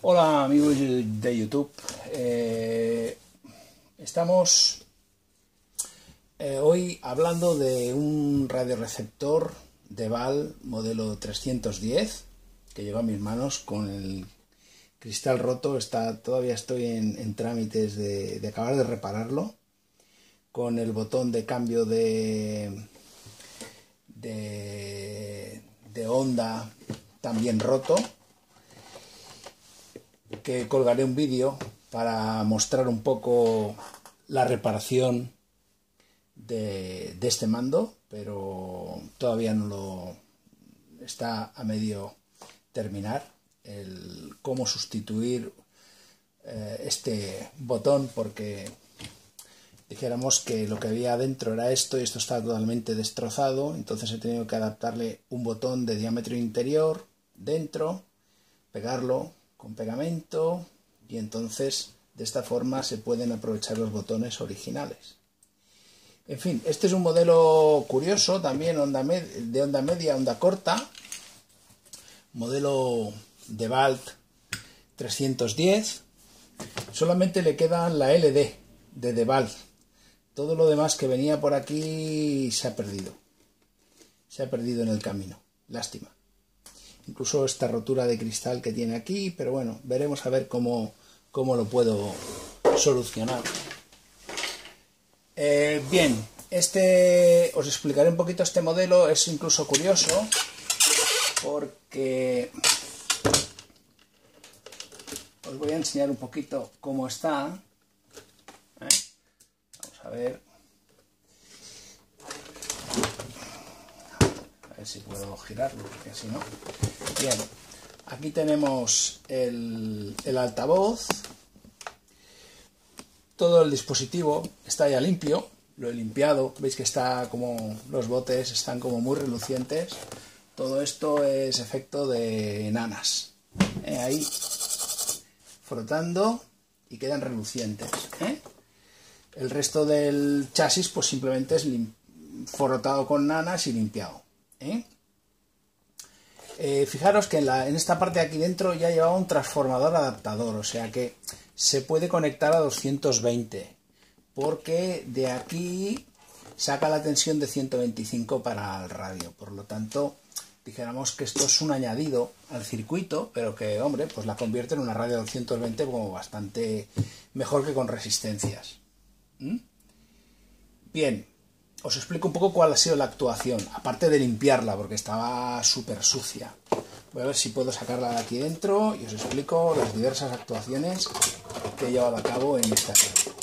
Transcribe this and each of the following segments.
Hola amigos de YouTube, estamos hoy hablando de un radioreceptor DeWalt modelo 310 que llegó a mis manos con el cristal roto. Todavía estoy en trámites de acabar de repararlo, con el botón de cambio de onda también roto, que colgaré un vídeo para mostrar un poco la reparación de este mando, pero todavía no lo está a medio terminar el cómo sustituir este botón, porque dijéramos que lo que había dentro era esto y esto está totalmente destrozado. Entonces he tenido que adaptarle un botón de diámetro interior dentro, pegarlo con pegamento, y entonces de esta forma se pueden aprovechar los botones originales. En fin, este es un modelo curioso también, de onda media, onda corta, modelo DeWalt 310. Solamente le queda la LD de DeWalt. Todo lo demás que venía por aquí se ha perdido en el camino, lástima. Incluso esta rotura de cristal que tiene aquí, pero bueno, veremos a ver cómo lo puedo solucionar. Bien, os explicaré un poquito este modelo. Es incluso curioso porque os voy a enseñar un poquito cómo está. Vamos a ver. A ver si puedo girarlo, porque si no. Bien, aquí tenemos el altavoz. Todo el dispositivo está ya limpio, lo he limpiado. Veis que está como los botes están como muy relucientes. Todo esto es efecto de nanas. Ahí frotando y quedan relucientes. El resto del chasis pues simplemente es frotado con nanas y limpiado. Fijaros que en esta parte de aquí dentro ya llevaba un transformador adaptador, o sea que se puede conectar a 220, porque de aquí saca la tensión de 125 para el radio. Por lo tanto, dijéramos que esto es un añadido al circuito, pero que, hombre, pues la convierte en una radio de 220 como bastante mejor que con resistencias. Bien, os explico un poco cuál ha sido la actuación, aparte de limpiarla, porque estaba súper sucia. Voy a ver si puedo sacarla de aquí dentro y os explico las diversas actuaciones que he llevado a cabo en esta serie.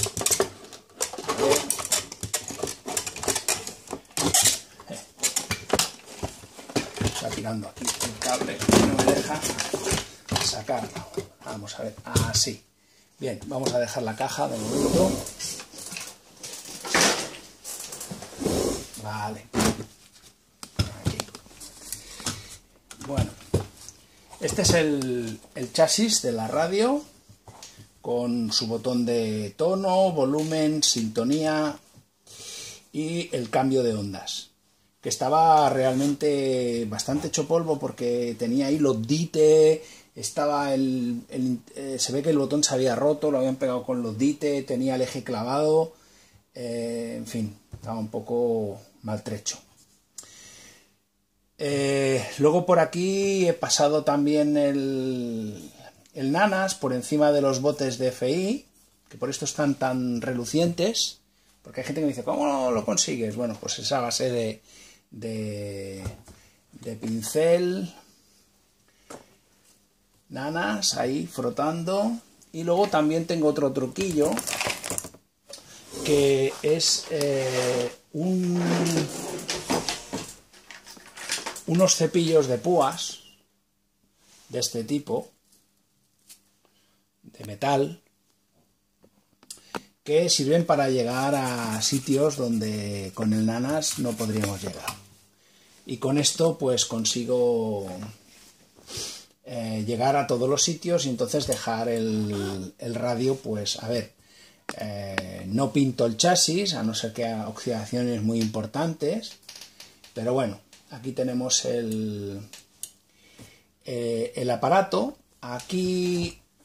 Está tirando aquí el cable y no me deja sacarlo. Vamos a ver, así. Bien, vamos a dejar la caja de momento. Vale. Aquí. Bueno, este es el chasis de la radio, con su botón de tono, volumen, sintonía y el cambio de ondas, que estaba realmente bastante hecho polvo porque tenía ahí los dite, estaba se ve que el botón se había roto, lo habían pegado con los dite, tenía el eje clavado, en fin, estaba un poco maltrecho. Luego por aquí he pasado también el nanas por encima de los botes de FI, que por esto están tan relucientes, porque hay gente que me dice, ¿cómo lo consigues? Bueno, pues esa base de pincel, nanas ahí frotando. Y luego también tengo otro truquillo, que es unos cepillos de púas de este tipo, de metal, que sirven para llegar a sitios donde con el nanas no podríamos llegar. Y con esto pues consigo llegar a todos los sitios y entonces dejar el radio, pues a ver, no pinto el chasis, a no ser que haya oxidaciones muy importantes, pero bueno, aquí tenemos el aparato. Aquí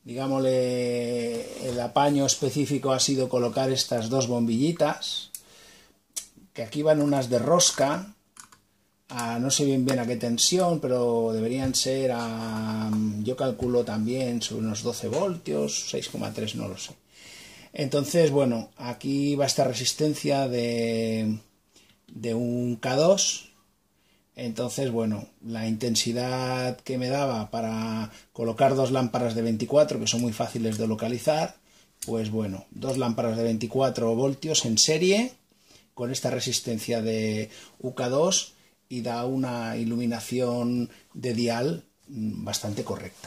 digámosle, el apaño específico ha sido colocar estas dos bombillitas, que aquí van unas de rosca, no sé bien a qué tensión, pero deberían ser yo calculo también sobre unos 12 voltios, 6,3, no lo sé. Entonces, bueno, aquí va esta resistencia de un K2. Entonces, bueno, la intensidad que me daba para colocar dos lámparas de 24, que son muy fáciles de localizar, pues bueno, dos lámparas de 24 voltios en serie, con esta resistencia de UK2, y da una iluminación de dial bastante correcta.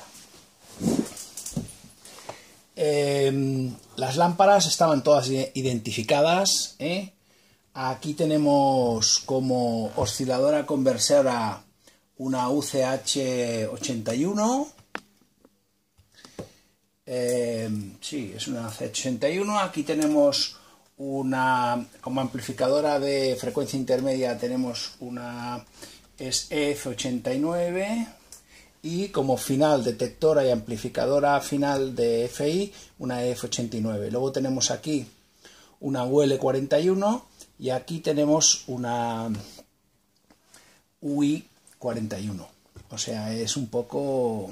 Las lámparas estaban todas identificadas, Aquí tenemos como osciladora conversora una UCH81. Sí, es una UCH81. Aquí tenemos como amplificadora de frecuencia intermedia tenemos una EF89. Y como final detectora y amplificadora final de FI, una EF89. Luego tenemos aquí una UL41. Y aquí tenemos una UI41, o sea, es un poco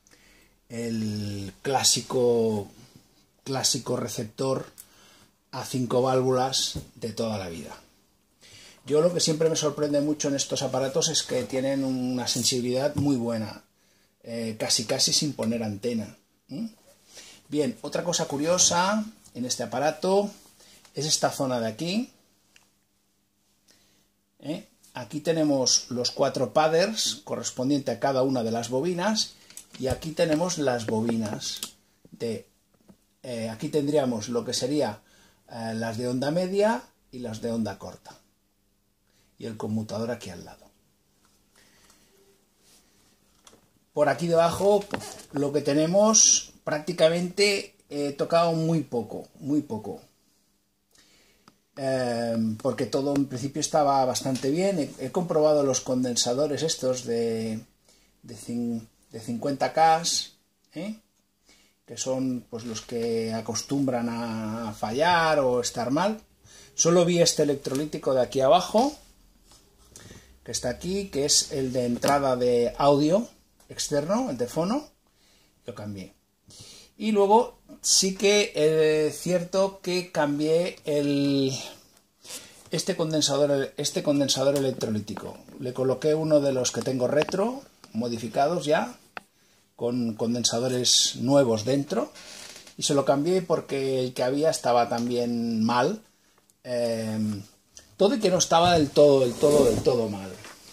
el clásico receptor a 5 válvulas de toda la vida. Yo lo que siempre me sorprende mucho en estos aparatos es que tienen una sensibilidad muy buena, casi sin poner antena. Bien, otra cosa curiosa en este aparato es esta zona de aquí. Aquí tenemos los 4 padders correspondientes a cada una de las bobinas, y aquí tenemos las bobinas aquí tendríamos lo que sería las de onda media y las de onda corta, y el conmutador aquí al lado. Por aquí debajo lo que tenemos prácticamente he tocado muy poco, porque todo en principio estaba bastante bien. He comprobado los condensadores estos de 50K, que son pues los que acostumbran a fallar o estar mal. Solo vi este electrolítico de aquí abajo, que está aquí, que es el de entrada de audio externo, el de fono, lo cambié. Y luego sí que es cierto que cambié este condensador electrolítico. Le coloqué uno de los que tengo retro, modificados ya, con condensadores nuevos dentro, y se lo cambié porque el que había estaba también mal. Todo y que no estaba del todo mal.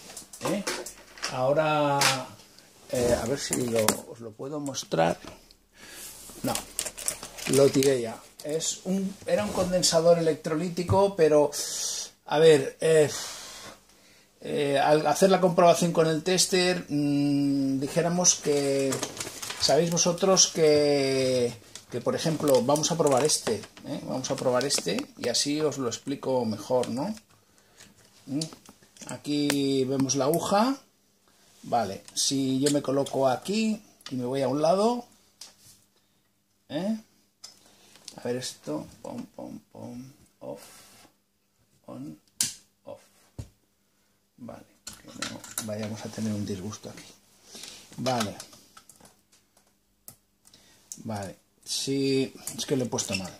Ahora, a ver si os lo puedo mostrar. No, lo tiré ya. Era un condensador electrolítico, pero a ver, al hacer la comprobación con el tester, dijéramos que, sabéis vosotros que por ejemplo, vamos a probar vamos a probar y así os lo explico mejor, ¿no? Aquí vemos la aguja. Vale, si yo me coloco aquí y me voy a un lado, a ver esto, pom, off, on, off. Vale, que no vayamos a tener un disgusto aquí. Vale, sí, es que lo he puesto mal.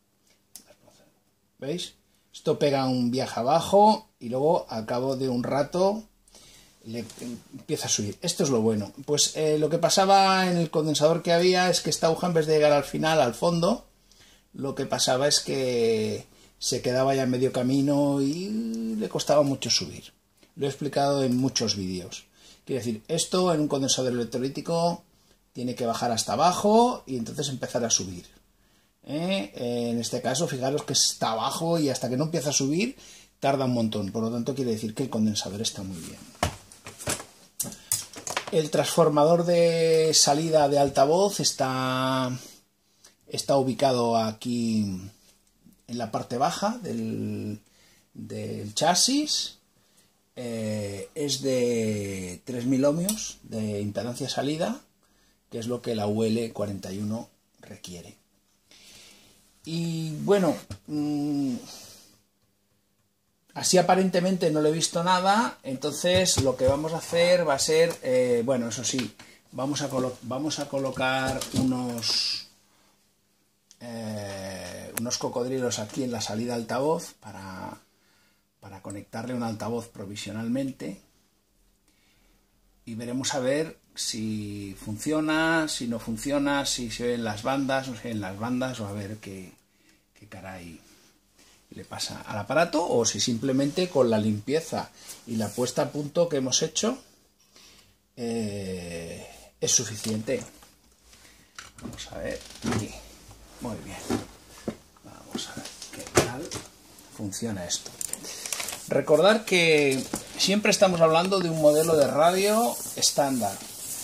¿Veis? Esto pega un viaje abajo y luego al cabo de un rato le empieza a subir. Esto es lo bueno. Pues lo que pasaba en el condensador que había es que esta aguja, en vez de llegar al final, al fondo, lo que pasaba es que se quedaba ya en medio camino y le costaba mucho subir. Lo he explicado en muchos vídeos. Quiere decir, esto en un condensador electrolítico tiene que bajar hasta abajo y entonces empezar a subir. En este caso, fijaros que está abajo y hasta que no empieza a subir tarda un montón. Por lo tanto, quiere decir que el condensador está muy bien. El transformador de salida de altavoz está ubicado aquí en la parte baja del chasis. Es de 3000 ohmios de impedancia salida, que es lo que la UL 41 requiere. Y bueno, así aparentemente no le he visto nada, entonces lo que vamos a hacer va a ser, bueno, eso sí, vamos a colocar unos cocodrilos aquí en la salida altavoz para conectarle un altavoz provisionalmente, y veremos a ver si funciona, si no funciona, si se ven las bandas, no se ven las bandas, o a ver qué caray le pasa al aparato, o si simplemente con la limpieza y la puesta a punto que hemos hecho es suficiente. Vamos a ver aquí. Muy bien. Vamos a ver qué tal funciona esto. Recordar que siempre estamos hablando de un modelo de radio estándar.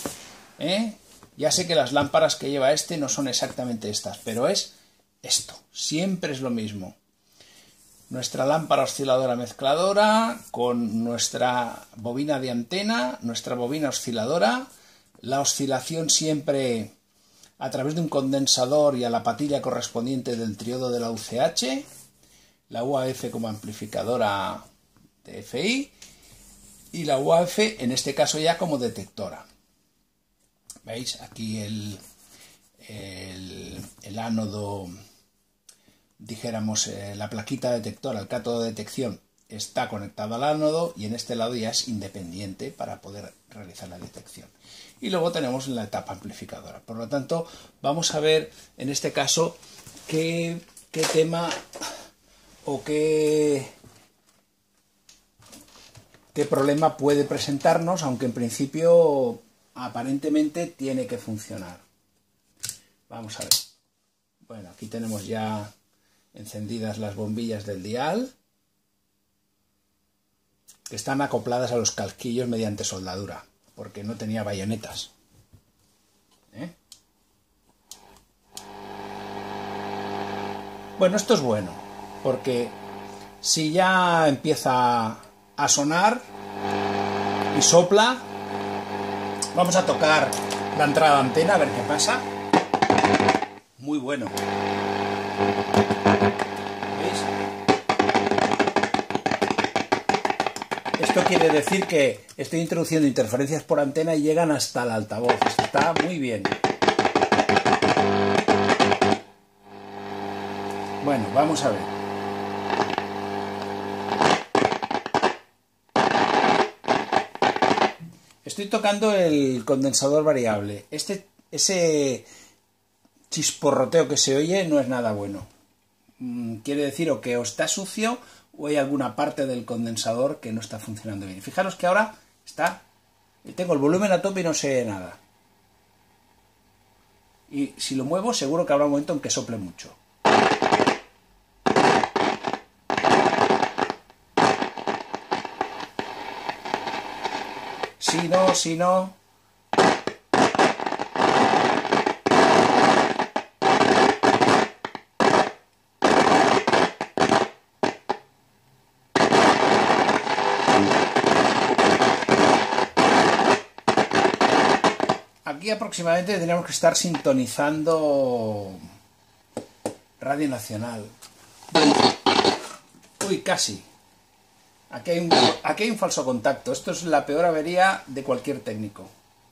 Ya sé que las lámparas que lleva este no son exactamente estas, pero es esto. Siempre es lo mismo. Nuestra lámpara osciladora mezcladora con nuestra bobina de antena, nuestra bobina osciladora, la oscilación siempre a través de un condensador y a la patilla correspondiente del triodo de la UCH, la UAF como amplificadora de FI y la UAF en este caso ya como detectora. ¿Veis? Aquí el ánodo, dijéramos, la plaquita detectora, el cátodo de detección está conectado al ánodo y en este lado ya es independiente para poder realizar la detección. Y luego tenemos la etapa amplificadora. Por lo tanto, vamos a ver en este caso qué tema o qué problema puede presentarnos, aunque en principio aparentemente tiene que funcionar. Vamos a ver. Bueno, aquí tenemos ya encendidas las bombillas del dial, que están acopladas a los casquillos mediante soldadura, porque no tenía bayonetas. Bueno, esto es bueno, porque si ya empieza a sonar y sopla, vamos a tocar la entrada de antena a ver qué pasa. Muy bueno. ¿Veis? Esto quiere decir que estoy introduciendo interferencias por antena y llegan hasta el altavoz. Esto está muy bien. Bueno, vamos a ver. Estoy tocando el condensador variable. Ese chisporroteo que se oye no es nada bueno. Quiere decir o que o está sucio o hay alguna parte del condensador que no está funcionando bien. Fijaros que ahora tengo el volumen a tope y no se oye nada. Y si lo muevo seguro que habrá un momento en que sople mucho. Si no... Aquí aproximadamente tendríamos que estar sintonizando Radio Nacional. Uy, casi. Aquí hay un falso contacto. Esto es la peor avería de cualquier técnico.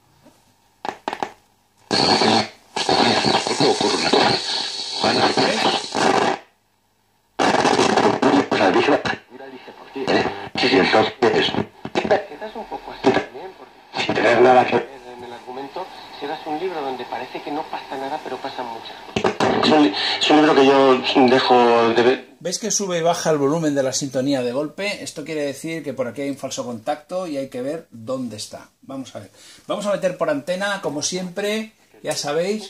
Quedas un poco así también, porque sin tener nada que ver en el argumento, serás un libro donde parece que no pasa nada, pero pasan muchas cosas. Es un libro que yo dejo de ver. ¿Veis que sube y baja el volumen de la sintonía de golpe? Esto quiere decir que por aquí hay un falso contacto y hay que ver dónde está. Vamos a ver. Vamos a meter por antena, como siempre, ya sabéis,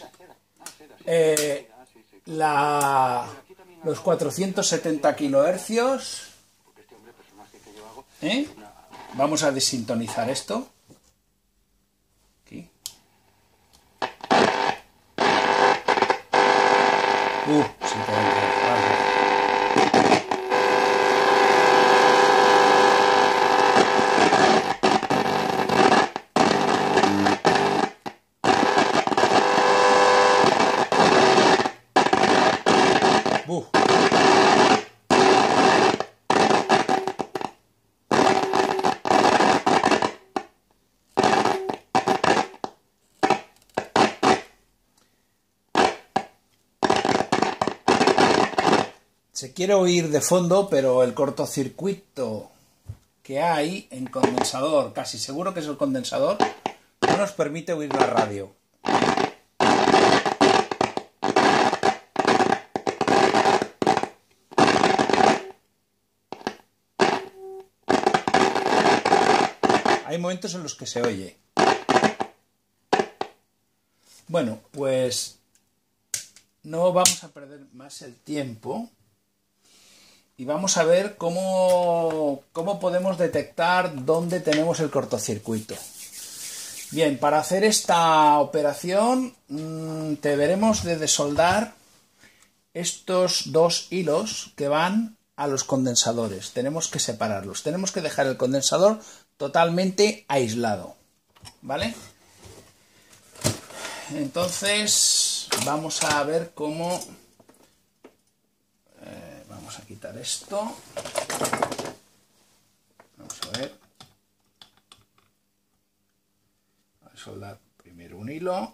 los 470 kilohercios. Vamos a desintonizar esto. Aquí. Sin poder. Se quiere oír de fondo, pero el cortocircuito que hay en condensador, casi seguro que es el condensador, no nos permite oír la radio. Hay momentos en los que se oye. Bueno, pues no vamos a perder más el tiempo y vamos a ver cómo podemos detectar dónde tenemos el cortocircuito. Bien, para hacer esta operación deberemos de desoldar estos dos hilos que van a los condensadores. Tenemos que separarlos. Tenemos que dejar el condensador totalmente aislado, ¿vale? Entonces vamos a ver cómo... vamos a quitar esto. Vamos a ver. Voy a soldar primero un hilo.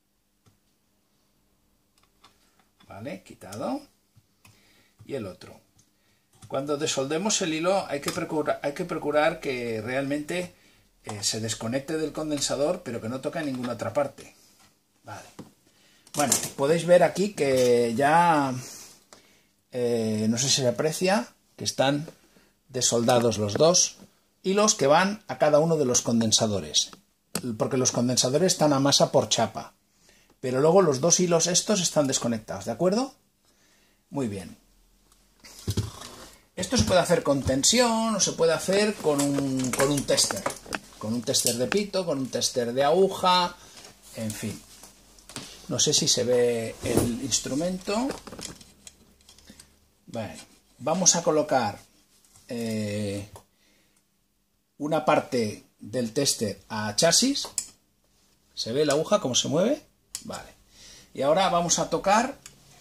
Vale, quitado. Y el otro. Cuando desoldemos el hilo hay que procurar que realmente se desconecte del condensador, pero que no toque en ninguna otra parte. Vale. Bueno, podéis ver aquí que ya, no sé si se aprecia, que están desoldados los dos hilos que van a cada uno de los condensadores, porque los condensadores están a masa por chapa, pero luego los dos hilos estos están desconectados, ¿de acuerdo? Muy bien. Esto se puede hacer con tensión o se puede hacer con un tester. Con un tester de pito, con un tester de aguja, en fin. No sé si se ve el instrumento. Bueno, vamos a colocar una parte del tester a chasis. ¿Se ve la aguja cómo se mueve? Vale. Y ahora vamos a tocar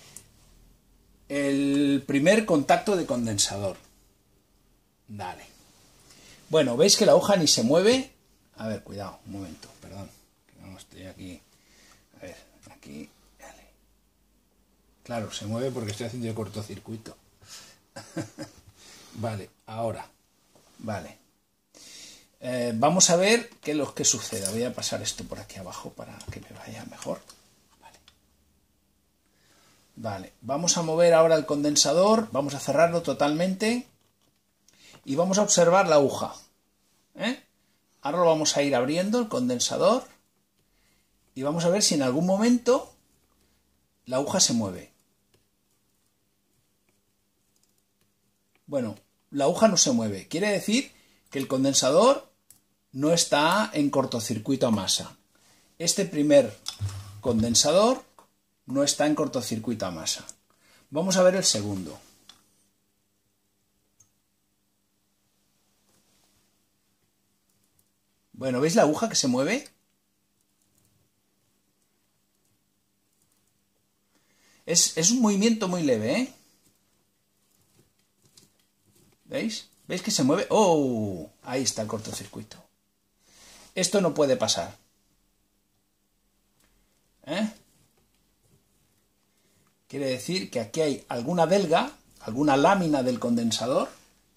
el primer contacto de condensador. Dale. Bueno, veis que la aguja ni se mueve. A ver, cuidado, un momento, perdón. No estoy aquí. A ver, aquí. Dale. Claro, se mueve porque estoy haciendo el cortocircuito. Vale, ahora. Vale. Vamos a ver qué es lo que sucede. Voy a pasar esto por aquí abajo para que me vaya mejor. Vale, vamos a mover ahora el condensador, vamos a cerrarlo totalmente y vamos a observar la aguja. Ahora lo vamos a ir abriendo, el condensador, y vamos a ver si en algún momento la aguja se mueve. Bueno, la aguja no se mueve, quiere decir que el condensador no está en cortocircuito a masa. Este primer condensador no está en cortocircuito a masa. Vamos a ver el segundo. Bueno, ¿veis la aguja que se mueve? Es un movimiento muy leve, ¿eh? ¿Veis? ¿Veis que se mueve? ¡Oh! Ahí está el cortocircuito. Esto no puede pasar. Quiere decir que aquí hay alguna delga, alguna lámina del condensador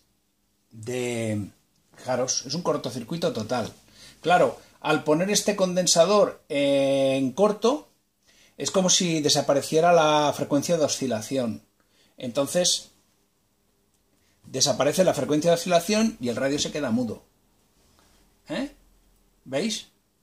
Fijaros, es un cortocircuito total. Claro, al poner este condensador en corto, es como si desapareciera la frecuencia de oscilación. Entonces, desaparece la frecuencia de oscilación y el radio se queda mudo. ¿Veis?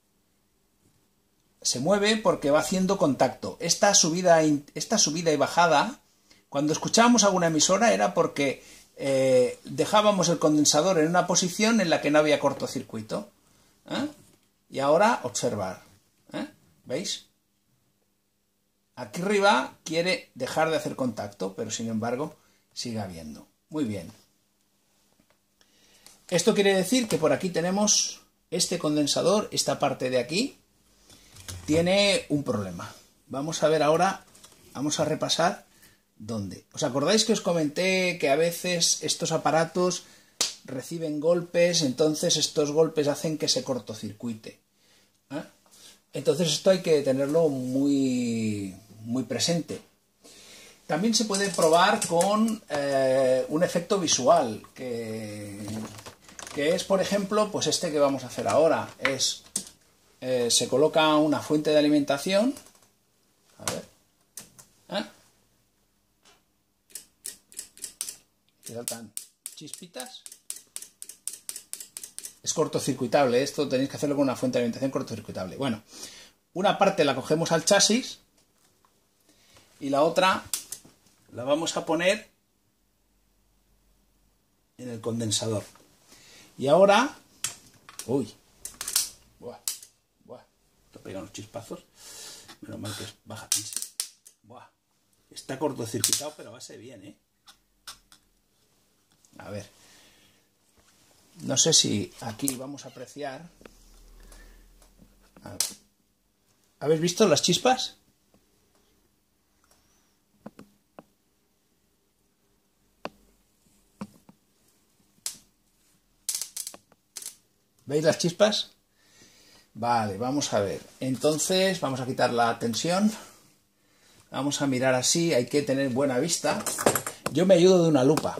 Se mueve porque va haciendo contacto. Esta subida y bajada, cuando escuchábamos alguna emisora, era porque dejábamos el condensador en una posición en la que no había cortocircuito. Y ahora observar. ¿Veis? Aquí arriba quiere dejar de hacer contacto, pero sin embargo sigue habiendo. Muy bien. Esto quiere decir que por aquí tenemos este condensador, esta parte de aquí, tiene un problema. Vamos a ver ahora, vamos a repasar dónde. ¿Os acordáis que os comenté que a veces estos aparatos reciben golpes, entonces estos golpes hacen que se cortocircuite? Entonces esto hay que tenerlo muy presente. También se puede probar con un efecto visual, que es, por ejemplo, pues este que vamos a hacer ahora. Se coloca una fuente de alimentación. A ver. ¿Qué saltan chispitas? Es cortocircuitable. Esto tenéis que hacerlo con una fuente de alimentación cortocircuitable. Bueno, una parte la cogemos al chasis y la otra la vamos a poner en el condensador. Y ahora... Uy. Buah. Esto pega unos chispazos. Menos mal que es baja tensión. Buah. Está cortocircuitado, pero va a ser bien, ¿eh? A ver. No sé si aquí vamos a apreciar... A ver. ¿Habéis visto las chispas? ¿Veis las chispas? Vale, vamos a ver. Entonces, vamos a quitar la tensión. Vamos a mirar así. Hay que tener buena vista. Yo me ayudo de una lupa.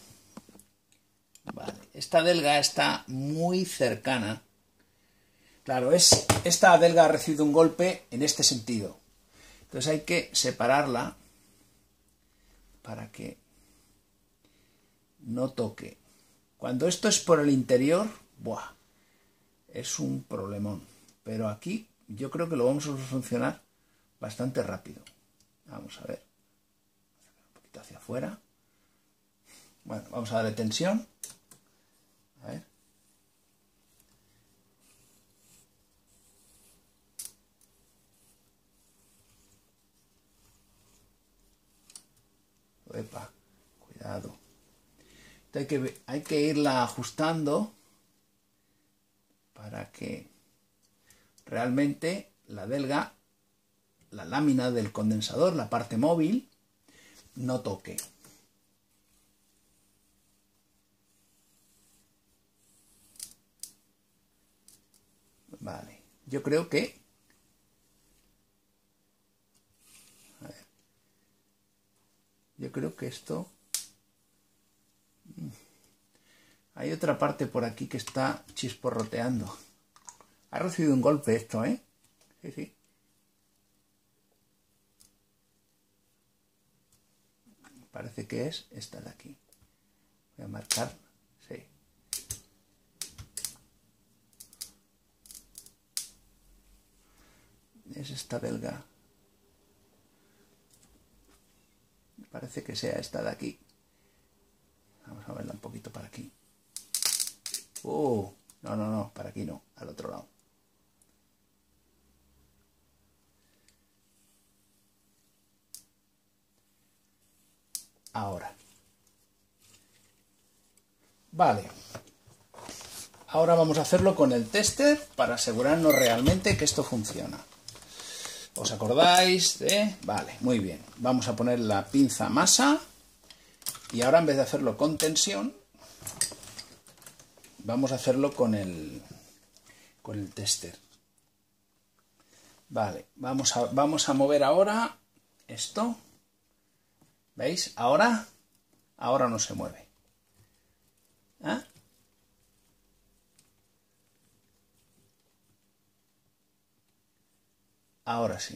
Vale, esta delga está muy cercana. Claro, esta delga ha recibido un golpe en este sentido. Entonces hay que separarla para que no toque. Cuando esto es por el interior, ¡buah! Es un problemón, pero aquí yo creo que lo vamos a solucionar bastante rápido. Vamos a ver, un poquito hacia afuera. Bueno, vamos a darle tensión. A ver. Epa, cuidado. Hay que irla ajustando para que realmente la delga, la lámina del condensador, la parte móvil, no toque. Vale, yo creo que... A ver, yo creo que esto... Hay otra parte por aquí que está chisporroteando. Ha recibido un golpe esto, ¿eh? Sí, sí. Parece que es esta de aquí. Voy a marcar. Sí. Es esta delga. Parece que sea esta de aquí. Vamos a verla un poquito para aquí. No, para aquí no, al otro lado. Ahora. Vale. Ahora vamos a hacerlo con el tester para asegurarnos realmente que esto funciona. ¿Os acordáis de...? Vale, muy bien. Vamos a poner la pinza masa y ahora en vez de hacerlo con tensión, vamos a hacerlo con el tester. Vale, vamos a mover ahora esto. ¿Veis? Ahora no se mueve. ¿Ah? Ahora sí.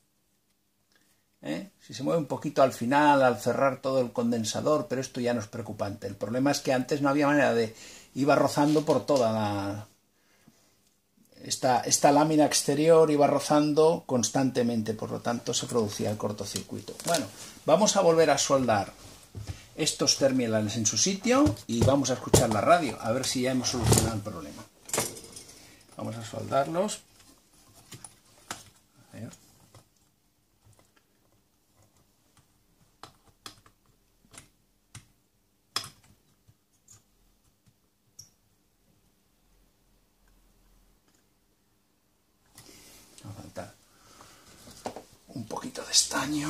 Si se mueve un poquito al final, al cerrar todo el condensador, pero esto ya no es preocupante. El problema es que antes no había manera de... Iba rozando por toda la... Esta lámina exterior iba rozando constantemente, por lo tanto se producía el cortocircuito. Bueno, vamos a volver a soldar estos terminales en su sitio y vamos a escuchar la radio, a ver si ya hemos solucionado el problema. Vamos a soldarlos. A ver. Va a faltar un poquito de estaño.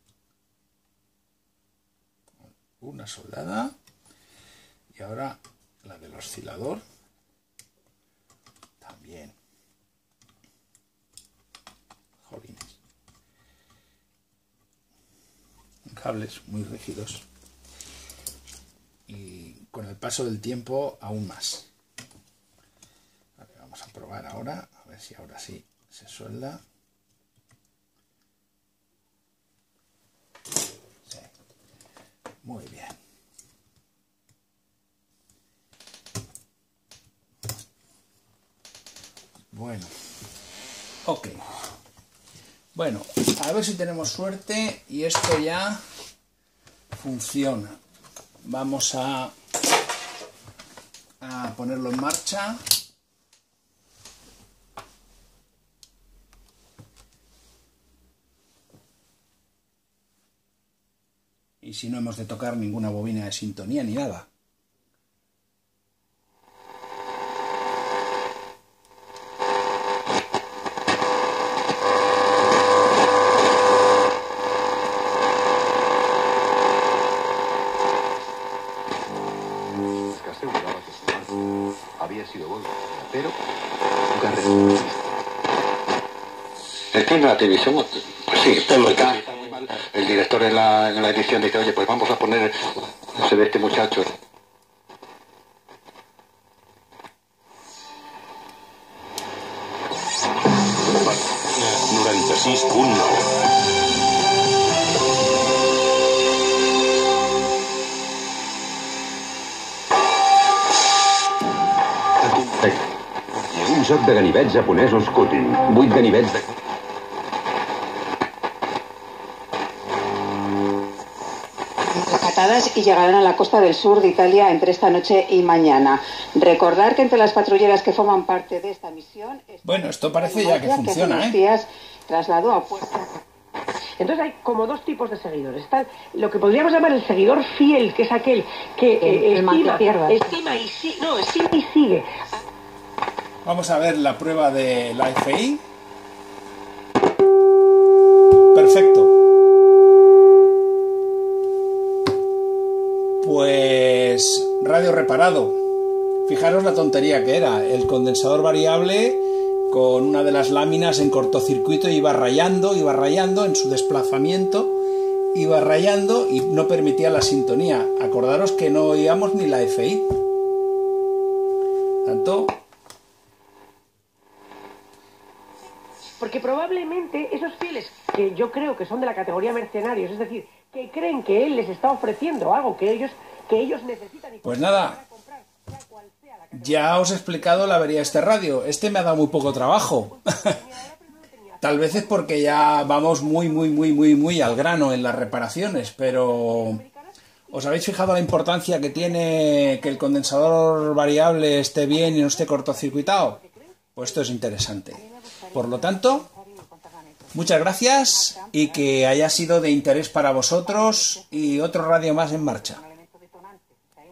Una soldada y ahora la del oscilador también. Jolines. Cables muy rígidos. Y con el paso del tiempo aún más. Vale, vamos a probar ahora, a ver si ahora sí se suelda. Sí. Muy bien. Bueno, ok. Bueno, a ver si tenemos suerte y esto ya funciona. Vamos a ponerlo en marcha. Y si no hemos de tocar ninguna bobina de sintonía ni nada. Había sido bueno, pero nunca resististe. Es que en la televisión, pues sí, está muy mal. El director en la edición dice, oye, pues vamos a poner, se ve este muchacho. Un joc de ganivets japonesos cutting. 8 ganivets de... Rescatadas y llegarán a la costa del sur de Italia entre esta noche y mañana. Recordar que entre las patrulleras que forman parte de esta misión... Bueno, esto parece ya que funciona, hace unos días trasladó a puerta. Entonces hay como dos tipos de seguidores. Está lo que podríamos llamar el seguidor fiel, que es aquel que estima y sigue. Vamos a ver la prueba de la FI. Perfecto. Pues radio reparado. Fijaros la tontería que era. El condensador variable con una de las láminas en cortocircuito iba rayando en su desplazamiento, iba rayando y no permitía la sintonía. Acordaros que no oíamos ni la FI. Tanto... Porque probablemente esos fieles, que yo creo que son de la categoría mercenarios, es decir, que creen que él les está ofreciendo algo que ellos necesitan... Pues nada, ya os he explicado la avería de este radio. Este me ha dado muy poco trabajo. Tal vez es porque ya vamos muy al grano en las reparaciones, pero... ¿Os habéis fijado la importancia que tiene que el condensador variable esté bien y no esté cortocircuitado? Pues esto es interesante. Por lo tanto, muchas gracias y que haya sido de interés para vosotros y otro radio más en marcha.